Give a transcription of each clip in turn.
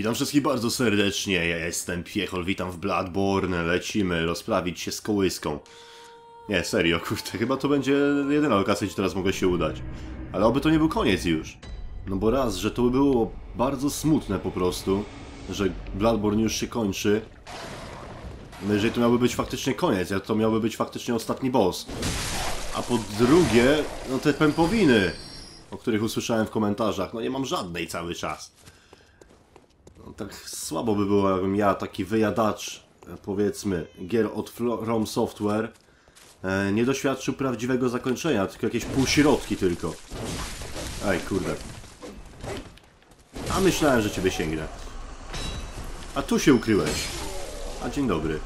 Witam wszystkich bardzo serdecznie, ja jestem Piechol, witam w Bloodborne, lecimy rozprawić się z kołyską. Nie, serio, kurde, chyba to będzie jedyna okazja, gdzie teraz mogę się udać. Ale oby to nie był koniec już. No bo raz, że to by było bardzo smutne po prostu, że Bloodborne już się kończy. No jeżeli to miałby być faktycznie koniec, to miałby być faktycznie ostatni boss. A po drugie, no te pępowiny, o których usłyszałem w komentarzach, no nie mam żadnej cały czas. No, tak słabo by było, jakbym ja, taki wyjadacz, powiedzmy, gier od From Software, nie doświadczył prawdziwego zakończenia, tylko jakieś półśrodki tylko. Ej, kurde. A myślałem, że ciebie sięgnę. A tu się ukryłeś. A dzień dobry.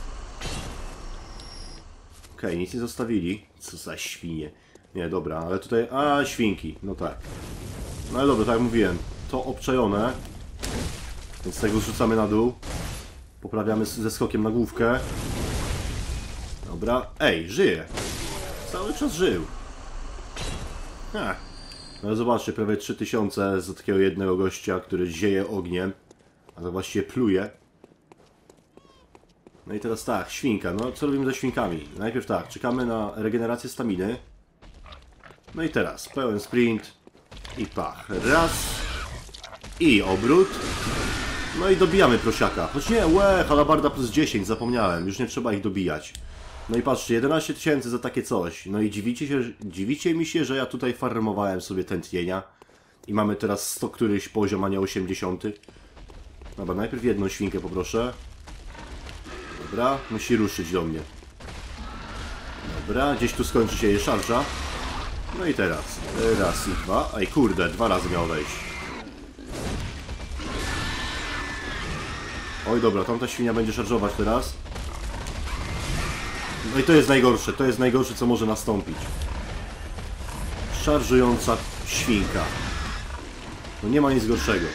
Okej, nic nie zostawili. Co za świnie. Nie, dobra, ale tutaj... A, świnki. No tak. No ale dobra, tak jak mówiłem. To obczajone. Więc tego zrzucamy na dół. Poprawiamy ze skokiem na główkę. Dobra. Ej, żyje. Cały czas żył. Ha. No ale zobaczcie, prawie 3000 za takiego jednego gościa, który zieje ogniem. A to właściwie pluje. No i teraz tak, świnka. No co robimy ze świnkami? Najpierw tak, czekamy na regenerację staminy. No i teraz pełen sprint. I pach. Raz. I obrót. No i dobijamy prosiaka. Choć nie, halabarda plus 10, zapomniałem. Już nie trzeba ich dobijać. No i patrzcie, 11 000 za takie coś. No i dziwicie mi się, że ja tutaj farmowałem sobie tętnienia. I mamy teraz 100 któryś poziom, a nie 80. Dobra, najpierw jedną świnkę poproszę. Dobra, musi ruszyć do mnie. Dobra, gdzieś tu skończy się jej szarża. No i teraz. Raz i dwa. Ej, kurde, 2 razy miał wejść. Oj, dobra, tamta świnia będzie szarżować teraz. No i to jest najgorsze, co może nastąpić. Szarżująca świnka. No nie ma nic gorszego.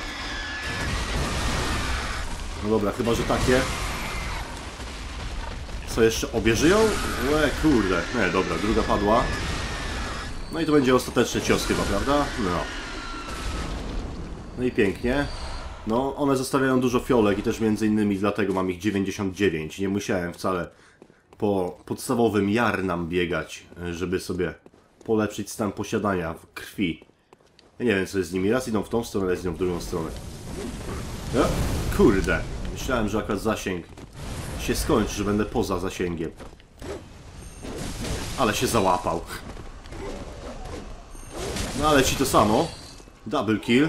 No dobra, chyba że takie. Co jeszcze? Obie żyją? Kurde. Nie, dobra, druga padła. No i to będzie ostateczny cios chyba, prawda? No. No i pięknie. No, one zostawiają dużo fiolek i też między innymi dlatego mam ich 99. Nie musiałem wcale po podstawowym jarnam biegać, żeby sobie polepszyć stan posiadania w krwi. Ja nie wiem co jest z nimi. Raz idą w tą stronę, raz idą w drugą stronę. Ja, kurde. Myślałem, że akurat zasięg się skończy, że będę poza zasięgiem. Ale się załapał. No ale ci to samo. Double kill.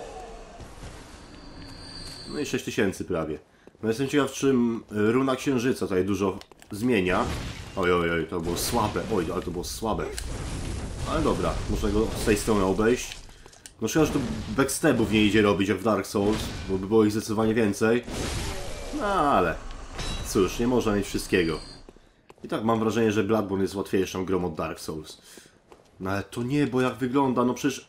No i 6000 prawie. No jestem ciekaw, czym runa księżyca tutaj dużo zmienia. Oj, oj, oj, to było słabe. Oj, ale to było słabe. Ale dobra, można go z tej strony obejść. No szkoda, że tu backstabów nie idzie robić jak w Dark Souls, bo by było ich zdecydowanie więcej. No ale cóż, nie można mieć wszystkiego. I tak mam wrażenie, że Bloodborne jest łatwiejszą grą od Dark Souls. No ale to nie, bo jak wygląda, no przecież...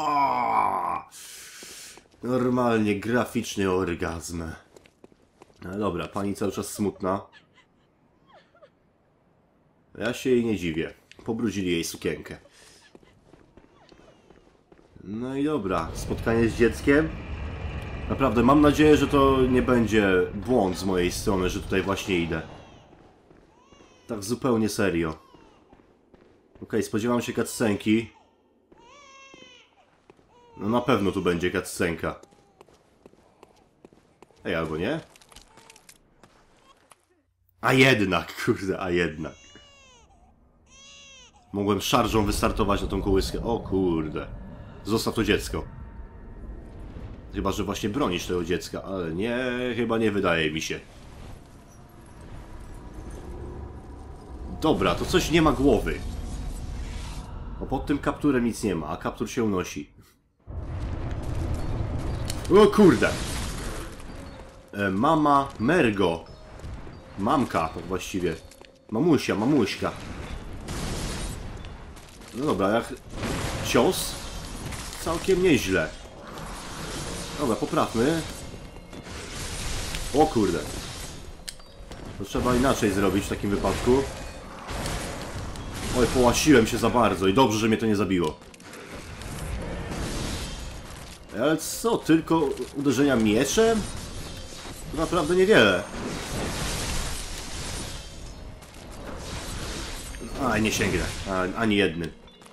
Normalnie graficzny orgazm. No dobra, pani cały czas smutna. Ja się jej nie dziwię. Pobrudzili jej sukienkę. No i dobra, spotkanie z dzieckiem. Naprawdę, mam nadzieję, że to nie będzie błąd z mojej strony, że tutaj właśnie idę. Tak zupełnie serio. Okej, spodziewam się cutscenki. No na pewno tu będzie cutscenka. Ej, albo nie? A jednak, kurde, a jednak. Mogłem szarżą wystartować na tą kołyskę. O kurde. Zostaw to dziecko. Chyba że właśnie bronisz tego dziecka, ale nie, chyba nie wydaje mi się. Dobra, to coś nie ma głowy. Bo pod tym kapturem nic nie ma, a kaptur się unosi. O kurde! Mama Mergo. Mamka, to właściwie. Mamusia, mamuśka. No dobra, jak cios? Całkiem nieźle. Dobra, poprawmy. O kurde. To trzeba inaczej zrobić w takim wypadku. Oj, połasiłem się za bardzo i dobrze, że mnie to nie zabiło. Ale co, tylko uderzenia mieczem? To naprawdę niewiele. A, nie sięgnę. Ani jednym.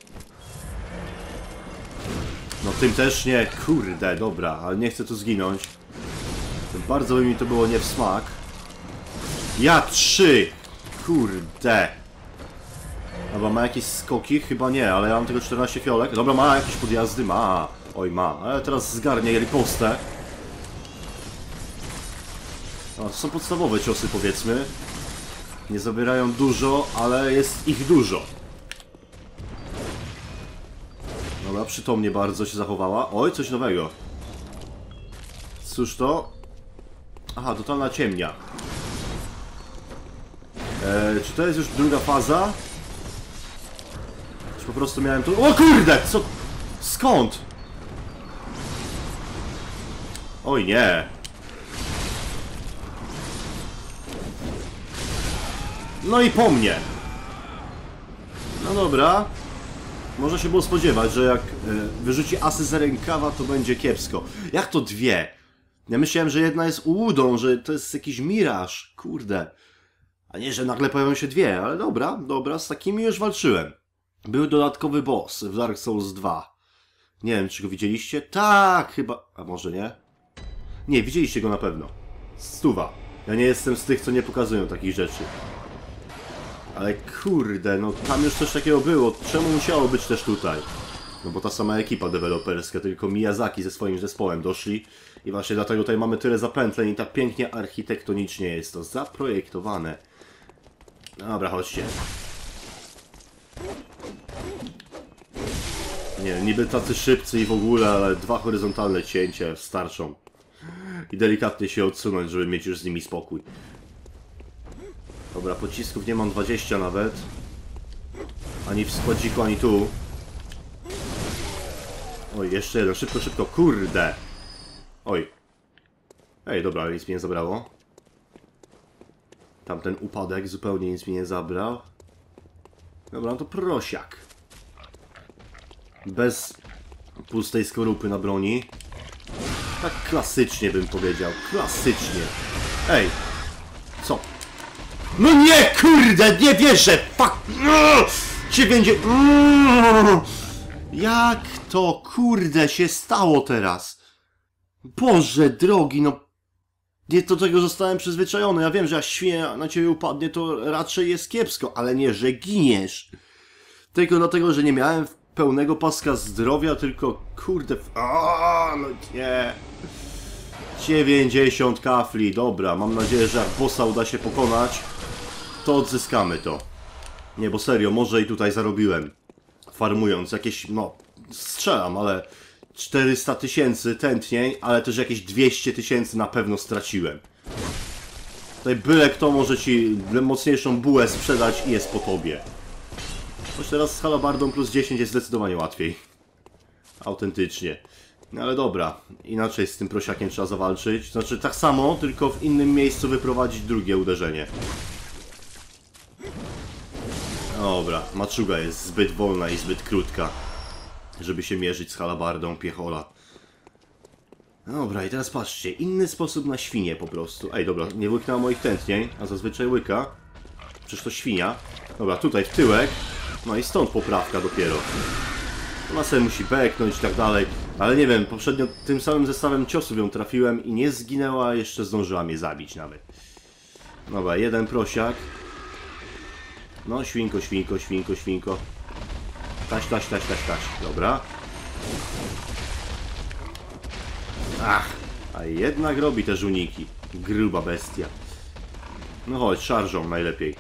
No tym też nie. Kurde, dobra, ale nie chcę tu zginąć. Bardzo by mi to było nie w smak. Ja 3! Kurde. Dobra, ma jakieś skoki? Chyba nie, ale ja mam tylko 14 fiolek. Dobra, ma jakieś podjazdy? Ma. Oj, ma. Ale teraz zgarnie ripostę. No, to są podstawowe ciosy, powiedzmy. Nie zabierają dużo, ale jest ich dużo. Dobra, przytomnie bardzo się zachowała. Oj, coś nowego. Cóż to? Aha, totalna ciemnia. Czy to jest już druga faza? Czy po prostu miałem tu... O kurde! Co? Skąd? Oj nie. No i po mnie. No dobra. Można się było spodziewać, że jak wyrzuci asy z rękawa, to będzie kiepsko. Jak to dwie? Ja myślałem, że jedna jest ułudą, że to jest jakiś miraż. Kurde. A nie, że nagle pojawią się dwie, ale dobra, dobra, z takimi już walczyłem. Był dodatkowy boss w Dark Souls 2. Nie wiem, czy go widzieliście? Tak, chyba... A może nie? Nie, widzieliście go na pewno. 100. Ja nie jestem z tych, co nie pokazują takich rzeczy. Ale kurde, no tam już coś takiego było. Czemu musiało być też tutaj? No bo ta sama ekipa deweloperska, tylko Miyazaki ze swoim zespołem doszli. I właśnie dlatego tutaj mamy tyle zapętleń i tak pięknie architektonicznie jest to zaprojektowane. Dobra, chodźcie. Nie, niby tacy szybcy i w ogóle, ale 2 horyzontalne cięcia starczą. I delikatnie się odsunąć, żeby mieć już z nimi spokój. Dobra, pocisków nie mam 20 nawet. Ani w składziku, ani tu. Oj, jeszcze jeden, szybko, szybko, kurde! Oj. Ej, dobra, ale nic mi nie zabrało. Tamten upadek zupełnie nic mi nie zabrał. Dobra, no to prosiak. Bez pustej skorupy na broni. Tak klasycznie bym powiedział, klasycznie. Ej! Co? No nie, kurde, nie wierzę! Fuck! Cię będzie... Jak to, kurde, się stało teraz? Boże drogi, no... Nie do tego zostałem przyzwyczajony. Ja wiem, że jak świnia na ciebie upadnie, to raczej jest kiepsko, ale nie, że giniesz. Tylko dlatego, że nie miałem pełnego paska zdrowia, tylko kurde... no nie... 90 kafli, dobra, mam nadzieję, że jak bossa uda się pokonać, to odzyskamy to. Nie, bo serio, może i tutaj zarobiłem. Farmując jakieś, no, strzelam, ale 400 000 tętnień, ale też jakieś 200 000 na pewno straciłem. Tutaj byle kto może ci mocniejszą bułę sprzedać i jest po tobie. Choć teraz z halabardą plus 10 jest zdecydowanie łatwiej. Autentycznie. No ale dobra, inaczej z tym prosiakiem trzeba zawalczyć. Znaczy tak samo, tylko w innym miejscu wyprowadzić drugie uderzenie. Dobra, maczuga jest zbyt wolna i zbyt krótka, żeby się mierzyć z halabardą piechola. Dobra, i teraz patrzcie, inny sposób na świnię po prostu. Ej, dobra, nie łyknęła moich tętnień, a zazwyczaj łyka. Przecież to świnia. Dobra, tutaj w tyłek. No i stąd poprawka dopiero. Ona sobie musi beknąć i tak dalej. Ale nie wiem, poprzednio tym samym zestawem ciosów ją trafiłem i nie zginęła, jeszcze zdążyła mnie zabić nawet. Dobra, jeden prosiak. No, świnko, świnko, świnko, świnko. Taś, taś, taś, taś, taś. Dobra. Ach, a jednak robi te żuniki. Gruba bestia. No chodź, szarżą najlepiej.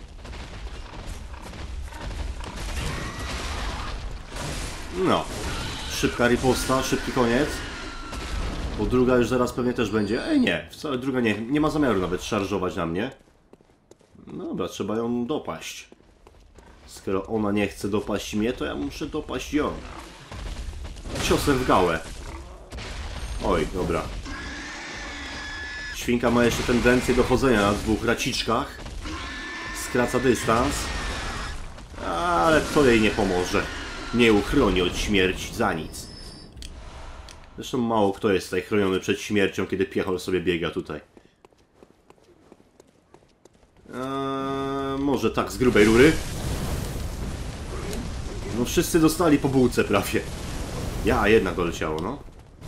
No. Szybka riposta, szybki koniec. Bo druga już zaraz pewnie też będzie. Ej, nie, wcale druga nie ma zamiaru nawet szarżować na mnie. Dobra, trzeba ją dopaść. Skoro ona nie chce dopaść mnie, to ja muszę dopaść ją. Ciosem w gałę. Oj, dobra. Świnka ma jeszcze tendencję do chodzenia na 2 raciczkach. Skraca dystans. Ale to jej nie pomoże. Nie uchroni od śmierci za nic. Zresztą mało kto jest tutaj chroniony przed śmiercią, kiedy piechol sobie biega tutaj. Może tak z grubej rury? No wszyscy dostali po bułce prawie. Ja, jednak doleciało, no.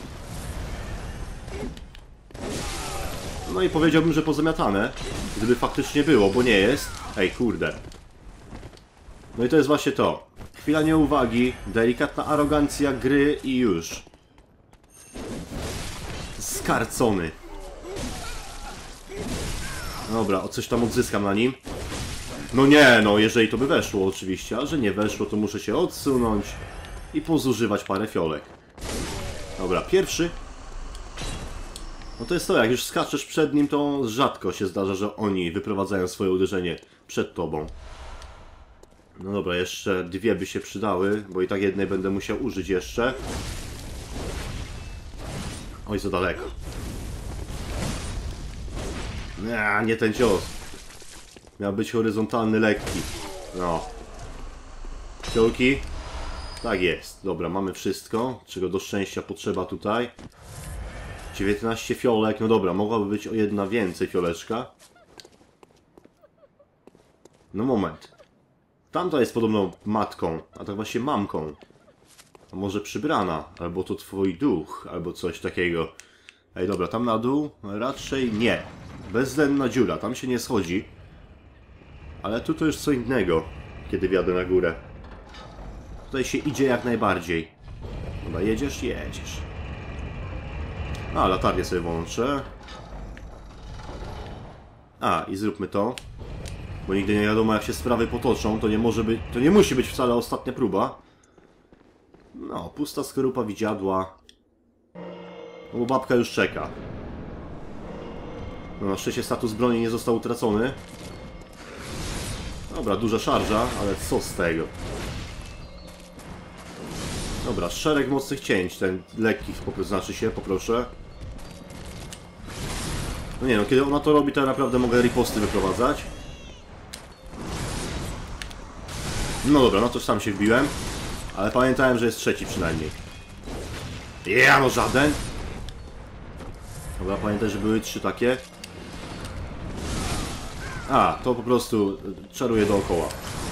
No i powiedziałbym, że pozamiatane. Gdyby faktycznie było, bo nie jest. Ej, kurde. No i to jest właśnie to. Chwila nieuwagi, delikatna arogancja gry i już. Skarcony. Dobra, o coś tam odzyskam na nim. No nie, no jeżeli to by weszło oczywiście, a że nie weszło, to muszę się odsunąć i pozużywać parę fiolek. Dobra, pierwszy. No to jest to, jak już skaczesz przed nim, to rzadko się zdarza, że oni wyprowadzają swoje uderzenie przed tobą. No dobra, jeszcze dwie by się przydały, bo i tak jednej będę musiał użyć jeszcze. Oj, za daleko. Nie ten cios. Miał być horyzontalny, lekki. No. Fiolki? Tak jest. Dobra, mamy wszystko, czego do szczęścia potrzeba tutaj. 19 fiolek. No dobra, mogłaby być o jedna więcej fioleczka. No moment. Tamta jest podobno matką, a tak właśnie mamką. A może przybrana, albo to twój duch, albo coś takiego. Ej, dobra, tam na dół? Raczej nie. Bezwzględna dziura, tam się nie schodzi. Ale tu to już co innego, kiedy wjadę na górę. Tutaj się idzie jak najbardziej. Dobra, jedziesz? Jedziesz. A, latarnię sobie włączę. A, i zróbmy to. Bo nigdy nie wiadomo, jak się sprawy potoczą. To nie może być, to nie musi być wcale ostatnia próba. No, pusta skorupa widziadła. No bo babka już czeka. No, na szczęście status broni nie został utracony. Dobra, duża szarża, ale co z tego? Dobra, szereg mocnych cięć, ten lekki znaczy się, poproszę. No nie no, kiedy ona to robi, to ja naprawdę mogę riposty wyprowadzać. No dobra, no to sam się wbiłem. Ale pamiętałem, że jest trzeci przynajmniej. Ja, no żaden. Dobra, pamiętaj, że były trzy takie. A, to po prostu czaruję dookoła.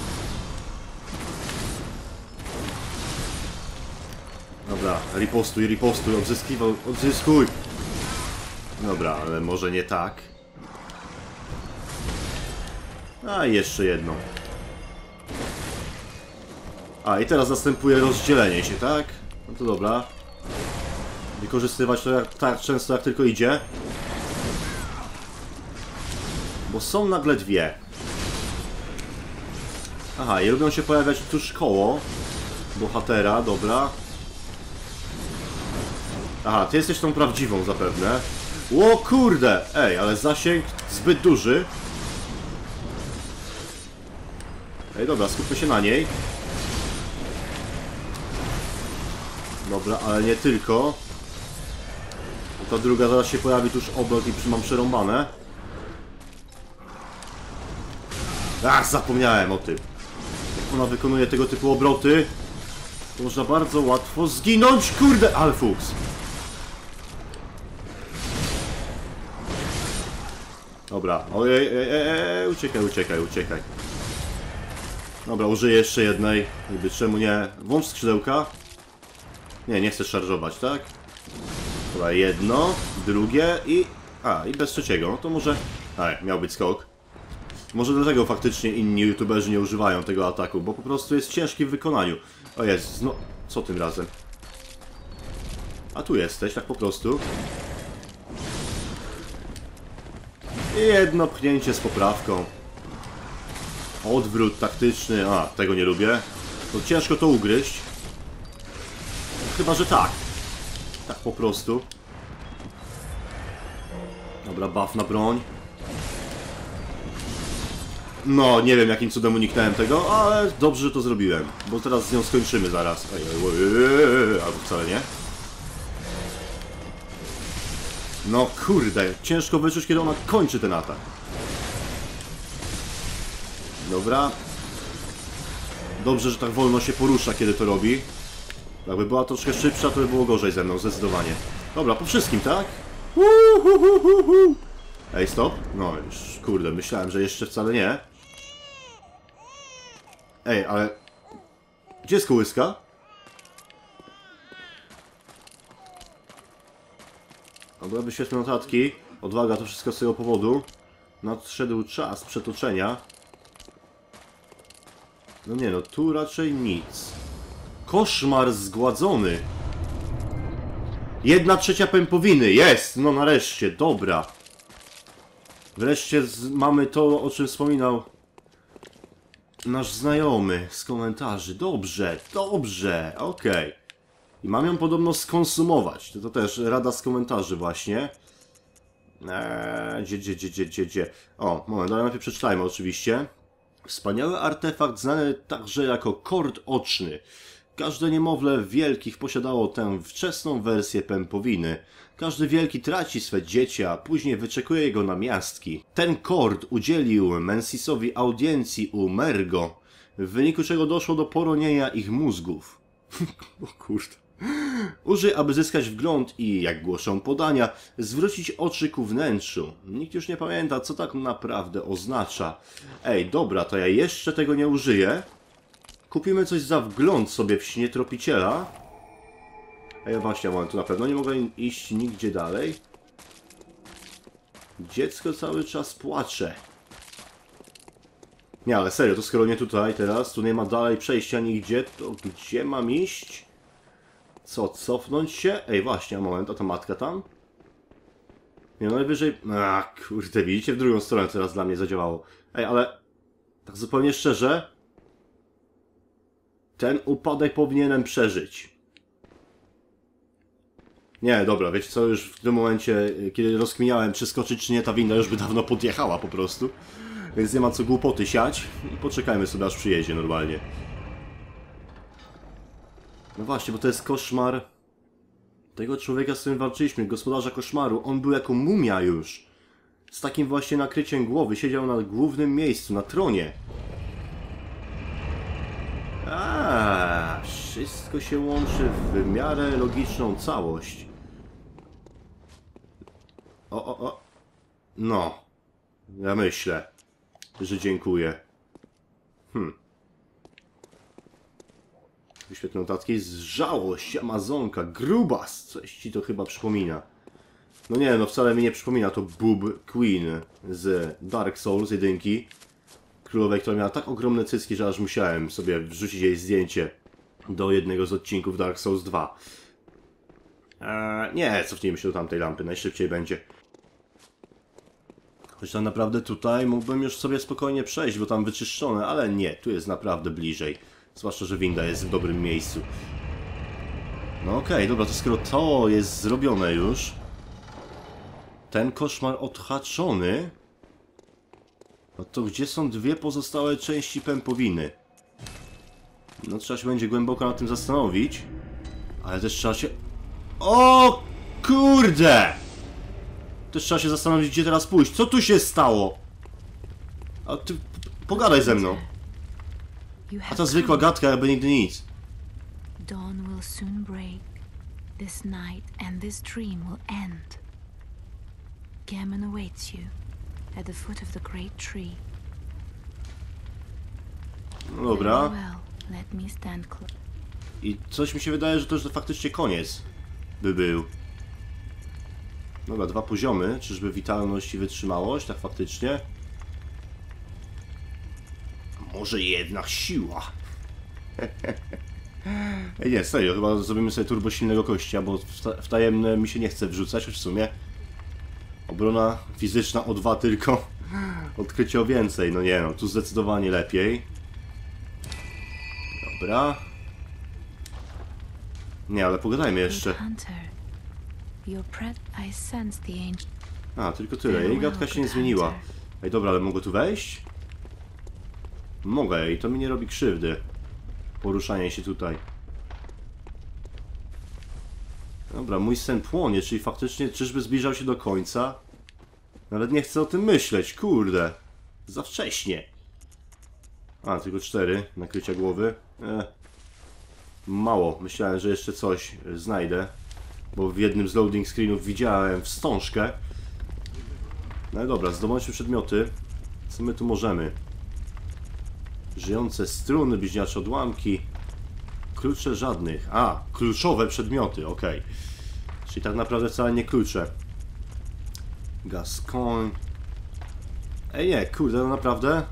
Dobra, ripostuj, odzyskuj. Dobra, ale może nie tak. A, jeszcze jedno. A, i teraz następuje rozdzielenie się, tak? No to dobra. Wykorzystywać to tak często, jak tylko idzie. Bo są nagle dwie. Aha, i lubią się pojawiać tuż koło bohatera, dobra. Aha, ty jesteś tą prawdziwą zapewne. O kurde! Ej, ale zasięg zbyt duży. Ej, dobra, skupmy się na niej. Dobra, ale nie tylko. Ta druga zaraz się pojawi tuż obok i mam przerąbane. Ach, zapomniałem o tym. Jak ona wykonuje tego typu obroty, to można bardzo łatwo zginąć. Kurde, Alfux. Dobra, ojej, uciekaj. Dobra, użyję jeszcze jednej. Niby czemu nie? Włącz skrzydełka. Nie chcesz szarżować, tak? Dobra, jedno, drugie i... A, i bez trzeciego. No to może... A, miał być skok. Może dlatego faktycznie inni youtuberzy nie używają tego ataku, bo po prostu jest ciężki w wykonaniu. O Jezus, no... Co tym razem? A tu jesteś, tak po prostu. I jedno pchnięcie z poprawką. Odwrót taktyczny. A, tego nie lubię. To ciężko to ugryźć. Chyba, że tak. Tak po prostu. Dobra, buff na broń. No, nie wiem jakim cudem uniknąłem tego, ale dobrze, że to zrobiłem. Bo teraz z nią skończymy zaraz. Albo wcale nie. No kurde, ciężko wyczuć, kiedy ona kończy ten atak. Dobra. Dobrze, że tak wolno się porusza, kiedy to robi. Jakby była troszkę szybsza, to by było gorzej ze mną, zdecydowanie. Dobra, po wszystkim, tak? Ej, stop. No już, kurde, myślałem, że jeszcze wcale nie. Ej, ale... Gdzie jest kołyska? Dobra, wyświetlmy notatki. Odwaga, to wszystko z tego powodu. Nadszedł czas przetoczenia. No nie, no tu raczej nic. Koszmar zgładzony. 1/3 pępowiny, jest! No nareszcie, dobra. Wreszcie mamy to, o czym wspominał nasz znajomy z komentarzy. Dobrze, dobrze, okej. I mam ją podobno skonsumować. To też rada z komentarzy właśnie. Gdzie? O, moment, ale najpierw przeczytajmy oczywiście. Wspaniały artefakt znany także jako kord oczny. Każde niemowlę wielkich posiadało tę wczesną wersję pępowiny. Każdy wielki traci swe dziecię, a później wyczekuje jego namiastki. Ten kord udzielił Mensisowi audiencji u Mergo, w wyniku czego doszło do poronienia ich mózgów. O kurde. Użyj, aby zyskać wgląd i, jak głoszą podania, zwrócić oczy ku wnętrzu. Nikt już nie pamięta, co tak naprawdę oznacza. Ej, dobra, to ja jeszcze tego nie użyję. Kupimy coś za wgląd sobie w śnie tropiciela. Ej, właśnie, moment, tu na pewno nie mogę iść nigdzie dalej. Dziecko cały czas płacze. Nie, ale serio, to skoro nie tutaj teraz, tu nie ma dalej przejścia nigdzie, to gdzie mam iść? Co, cofnąć się? Ej, właśnie, moment, a ta matka tam? Nie, no najwyżej... A, kurde, widzicie, w drugą stronę teraz dla mnie zadziałało. Ej, ale... Tak zupełnie szczerze... Ten upadek powinienem przeżyć. Nie, dobra, wiecie co, już w tym momencie, kiedy rozkminiałem, czy skoczyć, czy nie, ta winda już by dawno podjechała po prostu. Więc nie ma co głupoty siać. I poczekajmy sobie, aż przyjedzie normalnie. No właśnie, bo to jest koszmar tego człowieka, z którym walczyliśmy, gospodarza koszmaru. On był jako mumia już. Z takim właśnie nakryciem głowy. Siedział na głównym miejscu, na tronie. Wszystko się łączy w miarę logiczną całość. No. Ja myślę, że dziękuję. Wyświetlę notatki. Żałość, Amazonka, grubas. Coś ci to chyba przypomina. No nie, no wcale mi nie przypomina to Boob Queen z Dark Souls 1. Królowej, która miała tak ogromne cycki, że aż musiałem sobie wrzucić jej zdjęcie do jednego z odcinków Dark Souls 2. Nie, cofnijmy się do tamtej lampy, najszybciej będzie. Choć tak naprawdę tutaj mógłbym już sobie spokojnie przejść, bo tam wyczyszczone, ale nie, tu jest naprawdę bliżej. Zwłaszcza, że winda jest w dobrym miejscu. No okej, dobra, to skoro to jest zrobione już, ten koszmar odhaczony, no to gdzie są dwie pozostałe części pępowiny? No trzeba się będzie głęboko nad tym zastanowić, ale też trzeba się... O kurde! Też trzeba się zastanowić, gdzie teraz pójść. Co tu się stało? A ty pogadaj ze mną. A ta zwykła gadka jakby nigdy nic. Dawn will soon break. This night and this dream will end. Gammon awaits you at the foot of the great tree. No dobra. Well, let me stand close. I coś mi się wydaje, że to już faktycznie koniec by był. Dobra, 2 poziomy. Czyżby witalność i wytrzymałość? Tak faktycznie. A może jednak siła? Ej, nie, serio, chyba zrobimy sobie turbo silnego kościa, bo w tajemne mi się nie chce wrzucać, choć w sumie obrona fizyczna o 2 tylko. Odkrycie o więcej, no nie no, tu zdecydowanie lepiej. Dobra. Nie, ale pogadajmy jeszcze. A, tylko tyle. Jej gadka się nie zmieniła. Ej, dobra, ale mogę tu wejść? Mogę i to mi nie robi krzywdy. Poruszanie się tutaj. Dobra, mój sen płonie, czyli faktycznie czyżby zbliżał się do końca? Nawet nie chcę o tym myśleć, kurde. Za wcześnie. A, tylko 4 nakrycia głowy. Mało. Myślałem, że jeszcze coś znajdę. Bo w jednym z loading screenów widziałem wstążkę. No i dobra, zdobądźmy przedmioty. Co my tu możemy? Żyjące struny, bliźniacze odłamki. Klucze żadnych. A, kluczowe przedmioty, ok. Czyli tak naprawdę wcale nie klucze. Gascoigne. Ej nie, kurde, no naprawdę?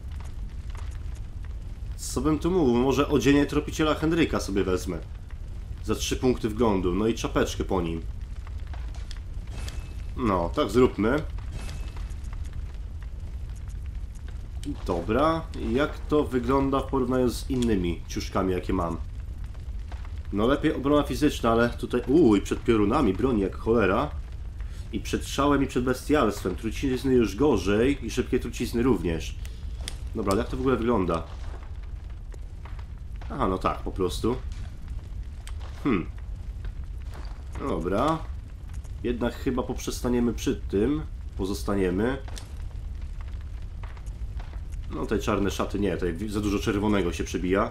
Co bym tu mówił? Może odzienie tropiciela Henryka sobie wezmę. Za 3 punkty wglądu. No i czapeczkę po nim. No, tak zróbmy. Dobra. Jak to wygląda w porównaniu z innymi ciuszkami, jakie mam? No lepiej obrona fizyczna, ale tutaj... i przed piorunami broni jak cholera. I przed szałem i przed bestialstwem. Trucizny już gorzej i szybkie trucizny również. Dobra, ale jak to w ogóle wygląda? Aha, no tak, po prostu. No dobra. Jednak chyba poprzestaniemy przy tym. Pozostaniemy. No te czarne szaty nie, tutaj za dużo czerwonego się przebija.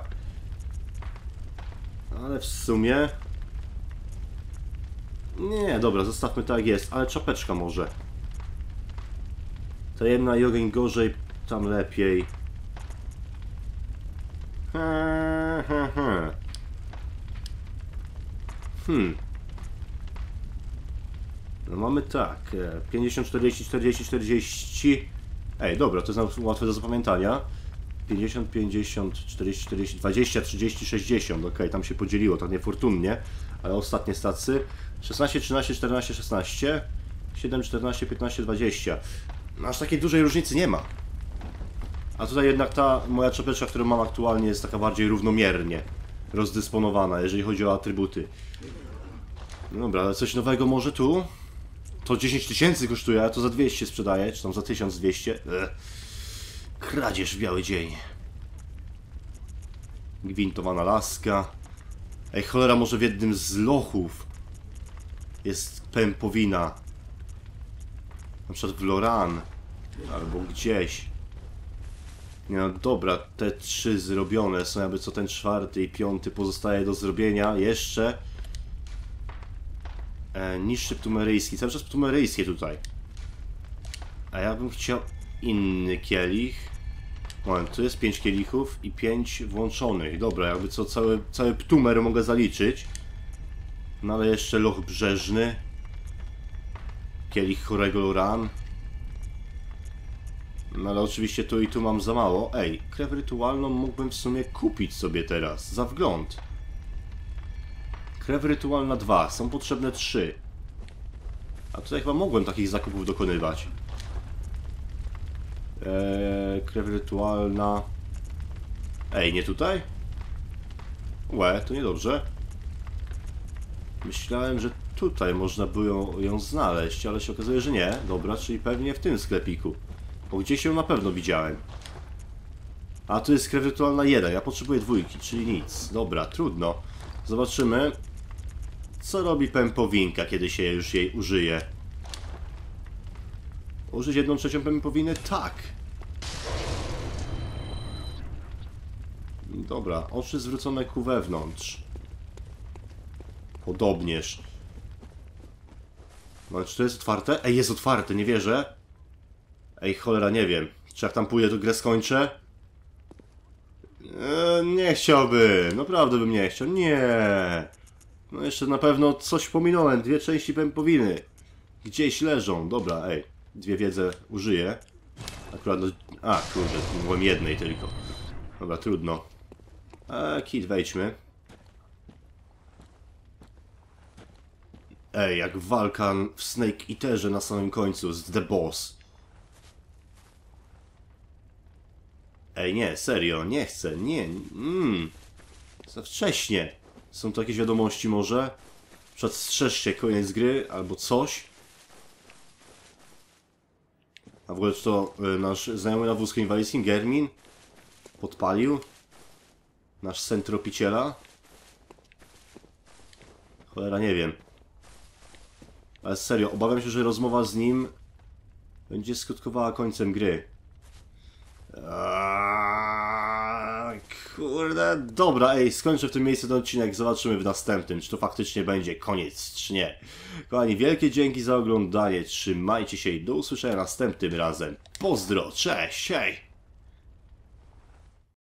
Ale w sumie... Nie, dobra, zostawmy tak jak jest, ale czapeczka może. Tajemna i ogień gorzej, tam lepiej. No mamy tak, 50, 40, 40, 40. Ej, dobra, to jest łatwe do zapamiętania. 50, 50, 40, 40, 20, 30, 60. Ok, tam się podzieliło, tak niefortunnie. Ale ostatnie stacy. 16, 13, 14, 16. 7, 14, 15, 20. No aż takiej dużej różnicy nie ma. A tutaj jednak ta moja czapeczka, którą mam aktualnie, jest taka bardziej równomiernie rozdysponowana, jeżeli chodzi o atrybuty. No dobra, ale coś nowego może tu? To 10 tysięcy kosztuje, a to za 200 sprzedaję, czy tam za 1200. Kradzież w biały dzień. Gwintowana laska. Ej, cholera, może w jednym z lochów jest pępowina. Na przykład w Loran. Albo gdzieś. Nie no, dobra, te 3 zrobione są, jakby co ten 4. i 5. pozostaje do zrobienia. Jeszcze niższy ptumeryjski, cały czas ptumeryjskie tutaj. A ja bym chciał inny kielich. Moment, tu jest 5 kielichów i 5 włączonych. Dobra, jakby co cały ptumer mogę zaliczyć. No ale jeszcze loch brzeżny. Kielich chorego Loran. No ale oczywiście tu i tu mam za mało. Ej, krew rytualną mógłbym w sumie kupić sobie teraz, za wgląd. Krew rytualna 2, są potrzebne 3. A tutaj chyba mogłem takich zakupów dokonywać. Krew rytualna... Ej, nie tutaj? To niedobrze. Myślałem, że tutaj można było ją znaleźć, ale się okazuje, że nie. Dobra, czyli pewnie w tym sklepiku. Bo gdzieś ją na pewno widziałem. A tu jest krew rytualna 1, ja potrzebuję 2, czyli nic. Dobra, trudno. Zobaczymy, co robi pępowinka, kiedy się już jej użyje. Użyć 1/3 pępowiny? Tak. Dobra, oczy zwrócone ku wewnątrz. Podobnież. No, czy to jest otwarte? Ej, jest otwarte, nie wierzę. Ej, cholera, nie wiem. Czy jak tam pójdę, to grę skończę? Nie chciałbym. Naprawdę bym nie chciał. Nie. No jeszcze na pewno coś pominąłem. 2 części pępowiny. Gdzieś leżą. Dobra, ej. 2 wiedzy użyję. Akurat do... A, kurde, mówiłem jednej tylko. Dobra, trudno. Kit, wejdźmy. Ej, jak walka w Snake Eaterze na samym końcu z The Boss. Ej, nie, serio, nie chcę, nie. Za wcześnie. Są tu jakieś wiadomości może? Na przykład strzeżcie, koniec gry, albo coś. A w ogóle czy to nasz znajomy na wózku inwalidzkim, Germin, podpalił nasz sen tropiciela? Cholera, nie wiem. Ale serio, obawiam się, że rozmowa z nim będzie skutkowała końcem gry. Kurde, dobra, ej, skończę w tym miejscu ten odcinek, zobaczymy w następnym, czy to faktycznie będzie koniec, czy nie. Kochani, wielkie dzięki za oglądanie, trzymajcie się i do usłyszenia następnym razem. Pozdro, cześć, hej!